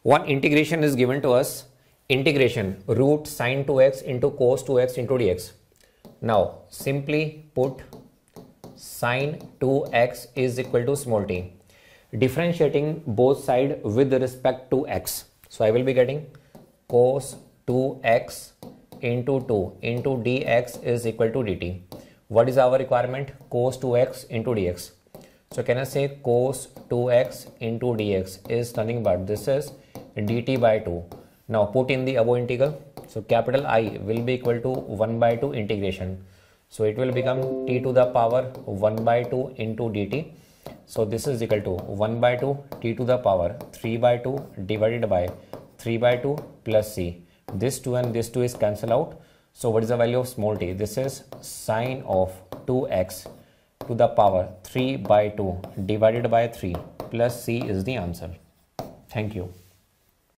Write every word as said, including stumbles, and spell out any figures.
One integration is given to us, integration root sine two x into cos two x into dx. Now simply put sine two x is equal to small t. Differentiating both sides with respect to x. So I will be getting cos two x into two into dx is equal to dt. What is our requirement? Cos two x into dx. So can I say cos two x into dx is nothing but this is dt by two. Now put in the above integral. So capital I will be equal to one by two integration. So it will become t to the power one by two into dt. So this is equal to one by two t to the power three by two divided by three by two plus c. This two and this two is cancelled out. So what is the value of small t? This is sine of two x to the power three by two divided by three plus c is the answer. Thank you.